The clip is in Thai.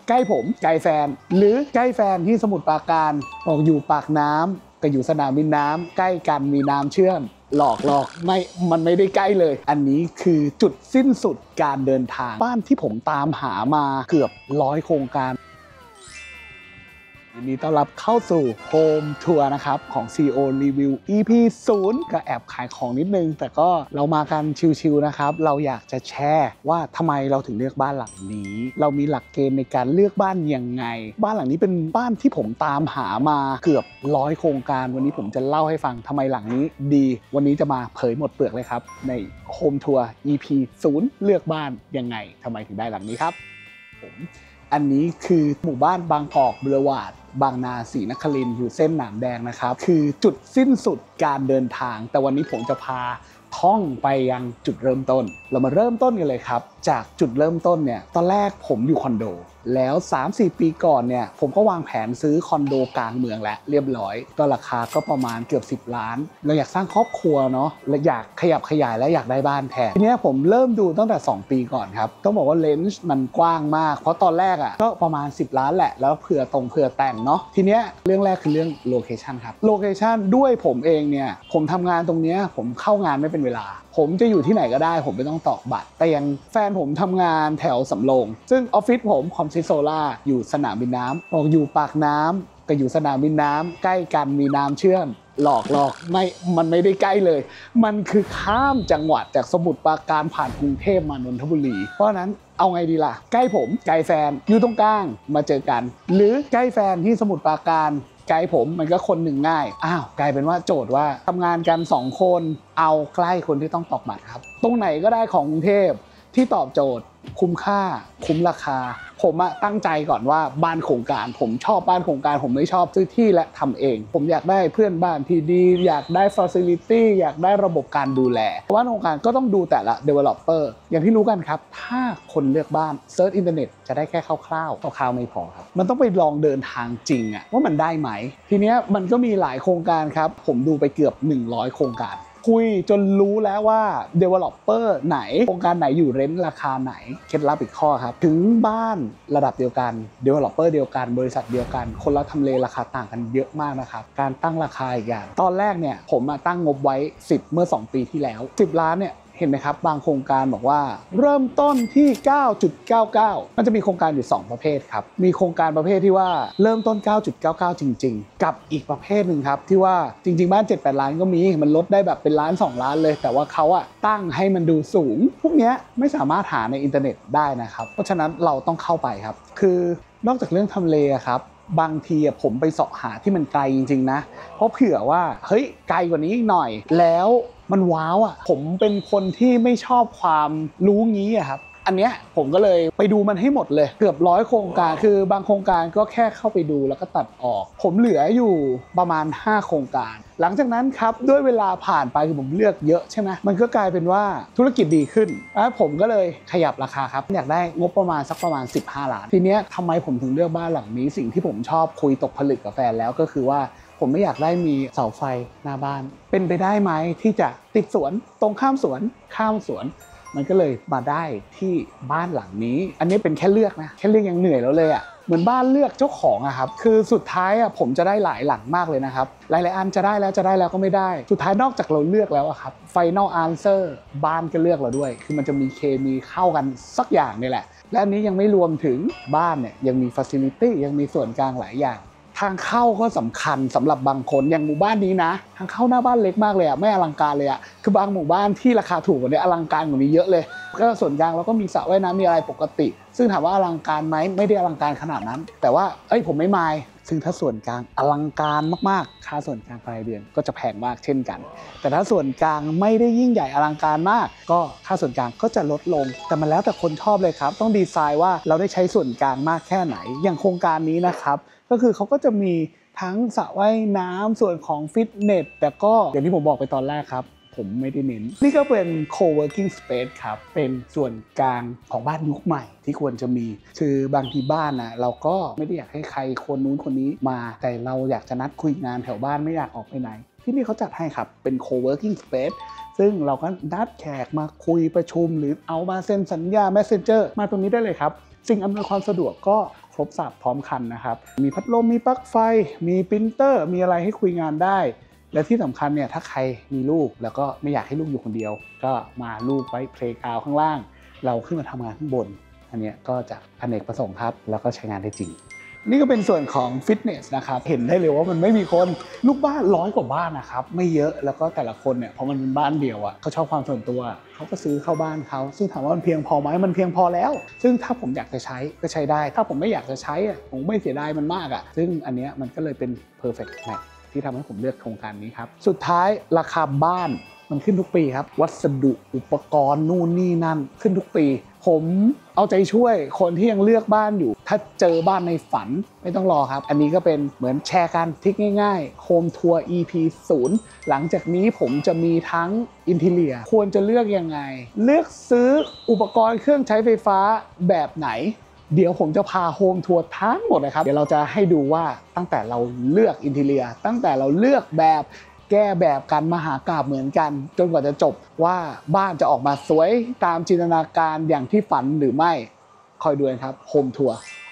ใกล้ผมใกล้แฟนหรือใกล้แฟนที่สมุทรปราการบอกอยู่ปากน้ำก็อยู่สนามบินน้ำใกล้กันมีน้ำเชื่อมหลอกไม่มันไม่ได้ใกล้เลยอันนี้คือจุดสิ้นสุดการเดินทางบ้านที่ผมตามหามาเกือบ100โครงการยินดีต้อนรับเข้าสู่โฮมทัวร์นะครับของ CEO Review EP 0ก็แอบขายของนิดนึงแต่ก็เรามากันชิลๆนะครับเราอยากจะแชร์ว่าทำไมเราถึงเลือกบ้านหลังนี้เรามีหลักเกณฑ์ในการเลือกบ้านยังไงบ้านหลังนี้เป็นบ้านที่ผมตามหามาเกือบ100โครงการวันนี้ผมจะเล่าให้ฟังทำไมหลังนี้ดีวันนี้จะมาเผยหมดเปลือกเลยครับในโฮมทัวร์ EP 0เลือกบ้านยังไงทำไมถึงได้หลังนี้ครับอันนี้คือหมู่บ้านบางกอกบูรวาดบางนาศรีนครินทร์อยู่เส้นหนามแดงนะครับคือจุดสิ้นสุดการเดินทางแต่วันนี้ผมจะพาท่องไปยังจุดเริ่มต้นเรามาเริ่มต้นกันเลยครับจากจุดเริ่มต้นเนี่ยตอนแรกผมอยู่คอนโดแล้ว 3-4 ปีก่อนเนี่ยผมก็วางแผนซื้อคอนโดกลางเมืองแล้วเรียบร้อยก็ราคาก็ประมาณเกือบ10 ล้านเราอยากสร้างครอบครัวเนาะและอยากขยับขยายและอยากได้บ้านแทนทีนี้ผมเริ่มดูตั้งแต่2 ปีก่อนครับต้องบอกว่าเลนส์มันกว้างมากเพราะตอนแรกอ่ะก็ประมาณ10 ล้านแหละแล้วเผื่อแต่งเนาะทีเนี้ยเรื่องแรกคือเรื่องโลเคชันครับโลเคชันด้วยผมเองเนี่ยผมทำงานตรงเนี้ยผมเข้างานไม่เป็นเวลาผมจะอยู่ที่ไหนก็ได้ผมไม่ต้องตอกบัตรแต่ยังแฟนผมทำงานแถวสำโรงซึ่งออฟฟิศผมคอมซิโซล่าอยู่สนามบินน้ำบอกอยู่ปากน้ำก็อยู่สนามบินน้ำใกล้กันมีน้ำเชื่อมหลอกไม่มันไม่ได้ใกล้เลยมันคือข้ามจังหวัดจากสมุทรปราการผ่านกรุงเทพมานนทบุรีเพราะนั้นเอาไงดีล่ะใกล้ผมใกล้แฟนอยู่ตรงกลางมาเจอกันหรือใกล้แฟนที่สมุทรปราการไกลผมมันก็คนหนึ่งง่ายกลายเป็นว่าโจทย์ว่าทำงานกัน2 คนเอาใกล้คนที่ต้องตอกบัตรครับตรงไหนก็ได้ของกรุงเทพที่ตอบโจทย์คุ้มค่าคุ้มราคาผมตั้งใจก่อนว่าบ้านโครงการผมชอบบ้านโครงการผมไม่ชอบซื้อที่และทำเองผมอยากได้เพื่อนบ้านที่ดีอยากได้ facility อยากได้ระบบการดูแลบ้านโครงการก็ต้องดูแต่ละ developer อย่างที่รู้กันครับถ้าคนเลือกบ้านเซิร์ชอินเทอร์เน็ตจะได้แค่คร่าวๆไม่พอครับมันต้องไปลองเดินทางจริงว่ามันได้ไหมทีเนี้ยมันก็มีหลายโครงการครับผมดูไปเกือบ100โครงการคุยจนรู้แล้วว่า developer ไหนโครงการไหนอยู่เรนท์ราคาไหนเคล็ดลับอีกข้อครับถึงบ้านระดับเดียวกัน developer เดียวกันบริษัทเดียวกันคนละทำเลราคาต่างกันเยอะมากนะครับการตั้งราคาอีกอย่างตอนแรกเนี่ยผมตั้งงบไว้10เมื่อ2 ปีที่แล้ว10 ล้านเนี่ยเห็นไหมครับบางโครงการบอกว่าเริ่มต้นที่ 9.99 มันจะมีโครงการอยู่2 ประเภทครับมีโครงการประเภทที่ว่าเริ่มต้น 9.99 จริงๆกับอีกประเภทหนึ่งครับที่ว่าจริงๆบ้าน 7-8 ล้านก็มีมันลดได้แบบเป็นล้าน2 ล้านเลยแต่ว่าเขาตั้งให้มันดูสูงพวกนี้ไม่สามารถหาในอินเทอร์เน็ตได้นะครับเพราะฉะนั้นเราต้องเข้าไปครับคือนอกจากเรื่องทำเลครับบางทีผมไปเสาะหาที่มันไกลจริงๆนะเพราะเผื่อว่าเฮ้ยไกลกว่านี้อีกหน่อยแล้วมันว้าวผมเป็นคนที่ไม่ชอบความรู้งี้ครับอันเนี้ยผมก็เลยไปดูมันให้หมดเลยเกือบ100โครงการคือบางโครงการก็แค่เข้าไปดูแล้วก็ตัดออกผมเหลืออยู่ประมาณ5 โครงการหลังจากนั้นครับด้วยเวลาผ่านไปคือผมเลือกเยอะใช่ไหมมันก็กลายเป็นว่าธุรกิจดีขึ้นแล้วผมก็เลยขยับราคาครับอยากได้งบประมาณสักประมาณ15 ล้านทีเนี้ยทำไมผมถึงเลือกบ้านหลังนี้สิ่งที่ผมชอบคุยตกผลึกกับแฟนแล้วก็คือว่าผมไม่อยากได้มีเสาไฟหน้าบ้านเป็นไปได้ไหมที่จะติดสวนตรงข้ามสวนมันก็เลยมาได้ที่บ้านหลังนี้อันนี้เป็นแค่เลือกนะแค่เลือกยังเหนื่อยแล้วเลยเหมือนบ้านเลือกเจ้าของครับคือสุดท้ายผมจะได้หลายหลังมากเลยนะครับหลายๆอันจะได้แล้วก็ไม่ได้สุดท้ายนอกจากเราเลือกแล้วครับ Final Answer บ้านก็เลือกเราด้วยคือมันจะมีเคมีเข้ากันสักอย่างนี่แหละและอันนี้ยังไม่รวมถึงบ้านเนี่ยยังมี Facility ยังมีส่วนกลางหลายอย่างทางเข้าก็สำคัญสำหรับบางคนอย่างหมู่บ้านนี้นะทางเข้าหน้าบ้านเล็กมากเลยไม่อลังการเลยคือบางหมู่บ้านที่ราคาถูกกว่านี้อลังการกว่านี้เยอะเลยก็ส่วนกลางเราก็มีสระว่ายน้ำมีอะไรปกติซึ่งถามว่าอลังการไหมไม่ได้อลังการขนาดนั้นแต่ว่าผมไม่มายซึ่งถ้าส่วนกลางอลังการมากๆค่าส่วนกลางรายเดือนก็จะแพงมากเช่นกันแต่ถ้าส่วนกลางไม่ได้ยิ่งใหญ่อลังการมากก็ค่าส่วนกลางก็จะลดลงแต่มันแล้วแต่คนชอบเลยครับต้องดีไซน์ว่าเราได้ใช้ส่วนกลางมากแค่ไหนอย่างโครงการนี้นะครับก็คือเขาก็จะมีทั้งสระว่ายน้ำส่วนของฟิตเนสแต่ก็อย่างที่ผมบอกไปตอนแรกครับผมไม่ได้เน้นนี่ก็เป็น co-working space ครับเป็นส่วนกลางของบ้านยุคใหม่ที่ควรจะมีคือบางทีบ้านเราก็ไม่ได้อยากให้ใครคนนู้นคนนี้มาแต่เราอยากจะนัดคุยงานแถวบ้านไม่อยากออกไปไหนที่นี่เขาจัดให้ครับเป็น co-working space ซึ่งเราก็นัดแขกมาคุยประชุมหรือเอามาเซ็นสัญญา Messenger มาตรงนี้ได้เลยครับสิ่งอำนวยความสะดวกก็ครบสับพร้อมคันนะครับมีพัดลมมีปลั๊กไฟมีปรินเตอร์มีอะไรให้คุยงานได้และที่สำคัญเนี่ยถ้าใครมีลูกแล้วก็ไม่อยากให้ลูกอยู่คนเดียวก็มาลูกไว้เพลย์กราวด์ข้างล่างเราขึ้นมาทำงานข้างบนอันนี้ก็จะอเนกประสงค์ครับแล้วก็ใช้งานได้จริงนี่ก็เป็นส่วนของฟิตเนสนะครับเห็นได้เลยว่ามันไม่มีคนลูกบ้าน100 กว่าบ้านนะครับไม่เยอะแล้วก็แต่ละคนเนี่ยพอมันเป็นบ้านเดียวอ่ะเขาชอบความส่วนตัวเขาก็ซื้อเข้าบ้านเขาซึ่งถามว่ามันเพียงพอไหมมันเพียงพอแล้วซึ่งถ้าผมอยากจะใช้ก็ใช้ได้ถ้าผมไม่อยากจะใช้อ่ะผมไม่เสียดายมันมากอ่ะซึ่งอันเนี้ยมันก็เลยเป็น perfect match ที่ทำให้ผมเลือกโครงการนี้ครับสุดท้ายราคาบ้านมันขึ้นทุกปีครับวัสดุอุปกรณ์นู่นนี่นั่นขึ้นทุกปีผมเอาใจช่วยคนที่ยังเลือกบ้านอยู่ถ้าเจอบ้านในฝันไม่ต้องรอครับอันนี้ก็เป็นเหมือนแชร์กันทริคง่ายๆ Home Tour EP 0หลังจากนี้ผมจะมีทั้งอินทีเรียควรจะเลือกยังไงเลือกซื้ออุปกรณ์เครื่องใช้ไฟฟ้าแบบไหนเดี๋ยวผมจะพาโฮมทัวร์ทั้งหมดเลยครับเดี๋ยวเราจะให้ดูว่าตั้งแต่เราเลือกอินทีเรียตั้งแต่เราเลือกแบบแก้แบบกันมหากาพย์เหมือนกันจนกว่าจะจบว่าบ้านจะออกมาสวยตามจินตนาการอย่างที่ฝันหรือไม่คอยดูกันครับโฮมทัวร์